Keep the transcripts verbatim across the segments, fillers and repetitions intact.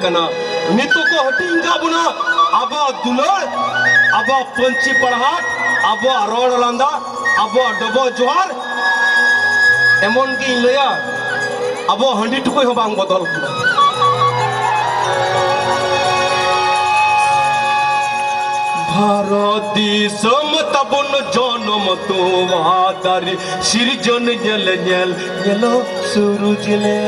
कना नितो को हटिंग का बुना अब दुलर अब पंची पढ़ाट अब रोड लंदा अब डबो जोहार एमन की लया अब हंडी टुकुई हो बांग बदल भारत दिसम तबन जनम तो वादारी सिरजन जल जल जलो सूरज ले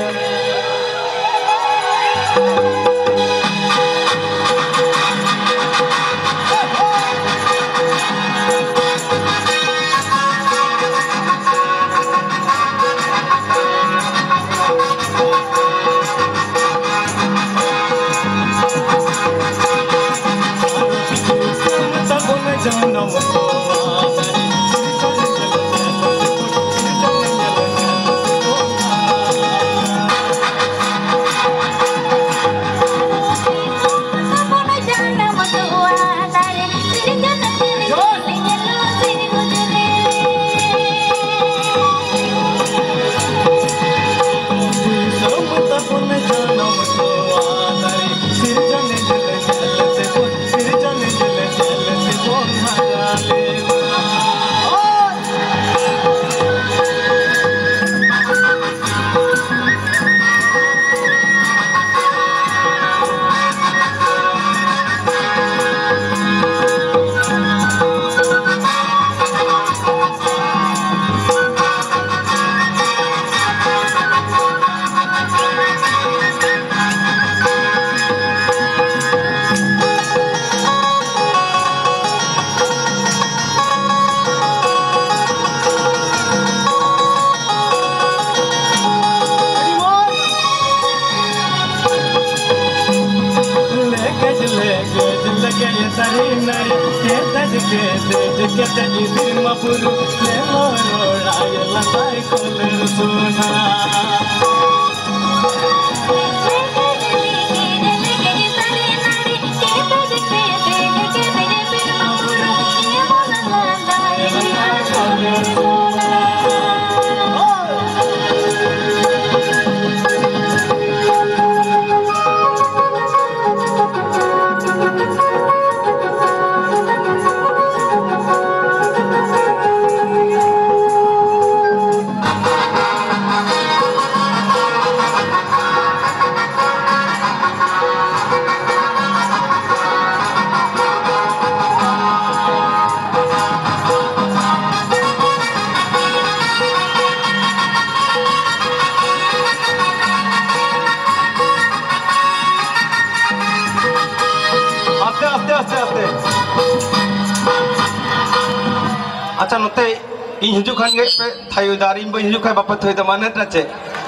अच्छा नोते इन हिजु खान गे पे थायो दारी ब हिजु खाय बाप थय त माने नचे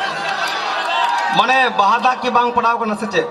माने बहादा के बांग पड़ाव को नसे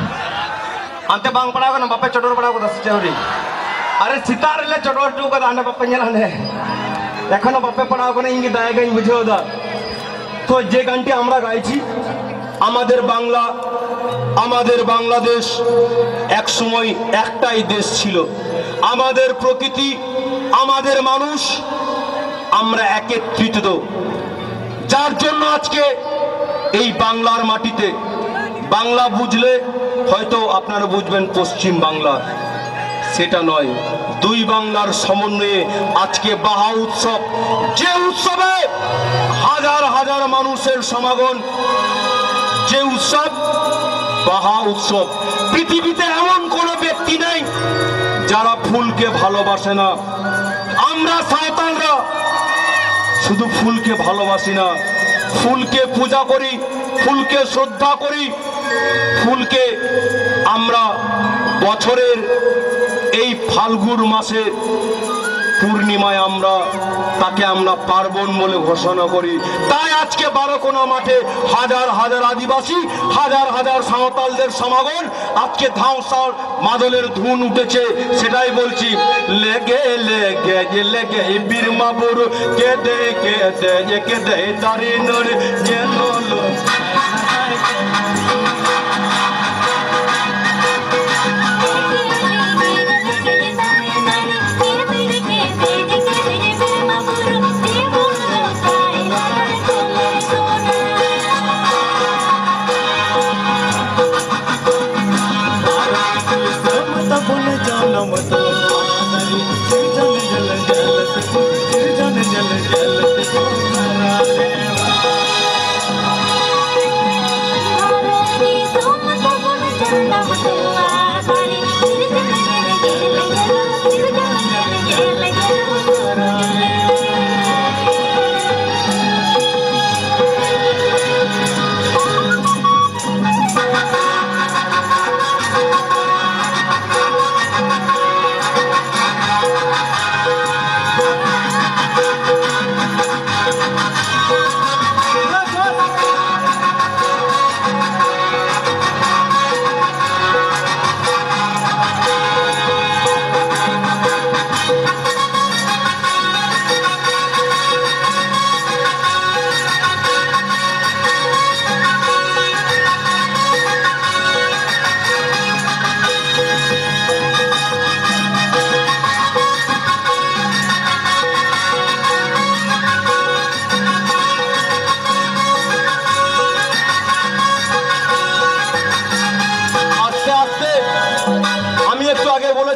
अंते बांग पड़ाव को बापे चटोर पड़ाव को नसे हरी अरे सितार ले चटोर टू को दाने बापे नेलाने एखनो बापे पड़ाव को इंगी दायगा इन बुझो दा तो जे गानटी আমরা গাইছি আমাদের বাংলা আমাদের বাংলাদেশ এক সময় একটাই দেশ ছিল আমাদের প্রকৃতি আমাদের মানুষ আমরা একত্রিত যার জন্য আজকে এই বাংলার মাটিতে বাংলা বুঝলে হয়তো আপনারা বুঝবেন পশ্চিম বাংলা সেটা নয় দুই বাংলার সমন্বয়ে আজকে বাহা উৎসব যে উৎসবে হাজার হাজার মানুষের সমাগম যে উৎসব বাহা উৎসব পৃথিবীতে এমন কোনো ব্যক্তি নেই যারা ফুলকে ভালোবাসে না আমরা সাঁওতালরা শুধু ফুলকে ভালোবাসি না ফুলকে পূজা করি ফুলকে শ্রদ্ধা করি ফুলকে আমরা বছরের এই ফাল্গুন মাসে পূর্ণিমায় আমরা তাকে আমরা পার্বণ বলে ঘোষণা করি তাই আজকে বারোকোনা মাঠে হাজার হাজার আদিবাসী হাজার হাজার সাঁওতালদের সমাগম আজকে ধাউসার মাদলের ধুন উঠেছে সেটাই বলছি লেগে লেগে যে লেগে বীরমাপুর কেঁদে কেঁদে যে কেঁদে দারিনর যেন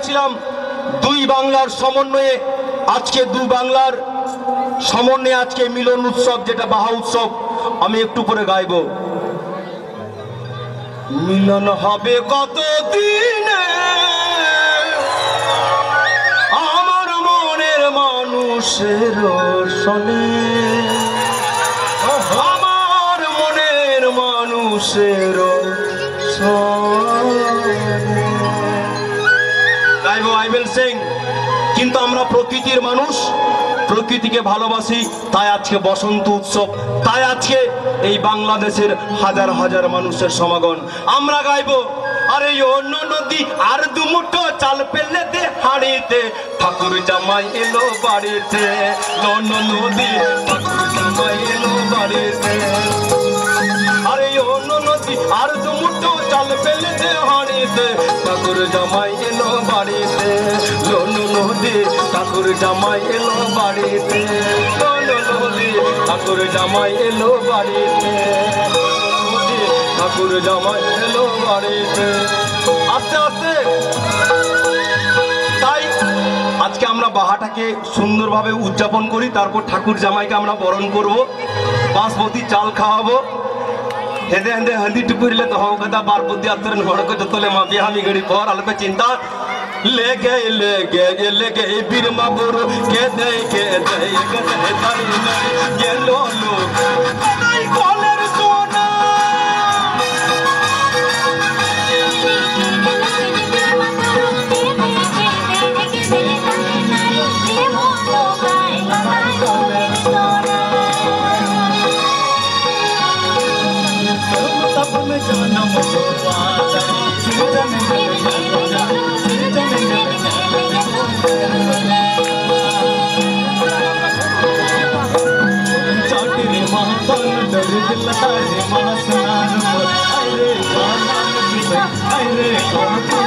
বলেছিলাম দুই বাংলার সমন্বয়ে আজকে দু বাংলার সমন্বয়ে আজকে মিলন উৎসব, যেটা বাহা উৎসব, আমি একটু পরে গাইব। মিলন হবে কত দিনে আমার মনের মানুষের সনে, আমার মনের মানুষের গাইব আই উইল সিং। কিন্তু আমরা প্রকৃতির মানুষ, প্রকৃতিকে ভালোবাসি, তাই আজকে বসন্ত উৎসব, তাই আজকে এই বাংলাদেশের হাজার হাজার মানুষের সমাগম। আমরা গাইব, আরে অন্য নদী আর দুমুঠো চাল পেলে দে হাড়িতে, ঠাকুর জামাই এলো বাড়িতে, অন্য নদী ঠাকুর জামাই এলো বাড়িতে। আরে অন্য নদী আর দুমুঠো চাল পেলে দে হাড়িতে, ঠাকুর জামাই এলো বাড়িতে, অন্য নদী ঠাকুর জামাই এলো বাড়িতে, অন্য নদী ঠাকুর জামাই এলো বাড়িতে, ঠাকুর জামাই এলো বাড়িতে। আস্তে আস্তে তাই আজকে আমরা বাহাটাকে সুন্দরভাবে উদযাপন করি, তারপর ঠাকুর জামাইকে আমরা বরণ করব, বাঁশবতী চাল খাওয়াবো। হেদে হেদে হাঁদি টুকুরিলে তো হও কথা বারপতি আত্মরেন ঘড়কে যতলে মা বিহামি গড়ি পর আলপে চিন্তা লেগে লেগে লেগে বীরমা গুরু কে দে কে দে কে দে তাই নাই গেল লোক তাই কলের সোনা। I